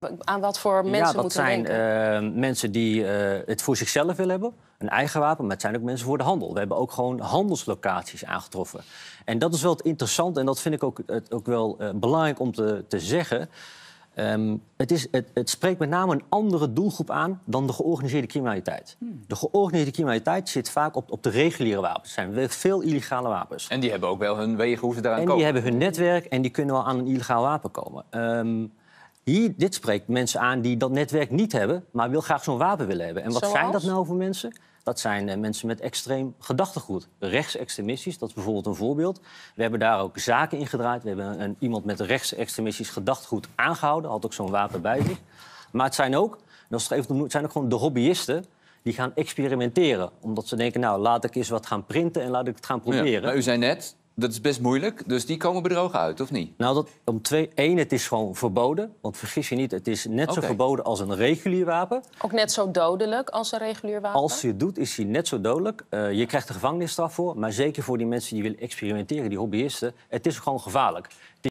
Aan wat voor mensen moeten denken? Ja, dat zijn mensen die het voor zichzelf willen hebben. Een eigen wapen, maar het zijn ook mensen voor de handel. We hebben ook gewoon handelslocaties aangetroffen. En dat is wel het interessante en dat vind ik ook wel belangrijk om te zeggen. Het spreekt met name een andere doelgroep aan dan de georganiseerde criminaliteit. De georganiseerde criminaliteit zit vaak op de reguliere wapens. Er zijn veel illegale wapens. En die hebben ook wel hun wegen hoe ze daaraan komen. En die hebben hun netwerk en die kunnen wel aan een illegaal wapen komen. Dit spreekt mensen aan die dat netwerk niet hebben, maar wil graag zo'n wapen willen hebben. En wat zijn dat nou voor mensen? Dat zijn mensen met extreem gedachtegoed. Rechtsextremistisch, dat is bijvoorbeeld een voorbeeld. We hebben daar ook zaken in gedraaid. We hebben iemand met rechtsextremistisch gedachtegoed aangehouden. Had ook zo'n wapen bij zich. Maar het zijn ook, dat is even te noemen, het zijn ook gewoon de hobbyisten die gaan experimenteren. Omdat ze denken, nou, laat ik eens wat gaan printen en laat ik het gaan proberen. Ja, maar u zei net, dat is best moeilijk, dus die komen bedrogen uit, of niet? Nou, het is gewoon verboden. Want vergis je niet, het is net zo verboden als een regulier wapen. Ook net zo dodelijk als een regulier wapen? Als je het doet, is hij net zo dodelijk. Je krijgt er gevangenisstraf voor. Maar zeker voor die mensen die willen experimenteren, die hobbyisten, het is gewoon gevaarlijk.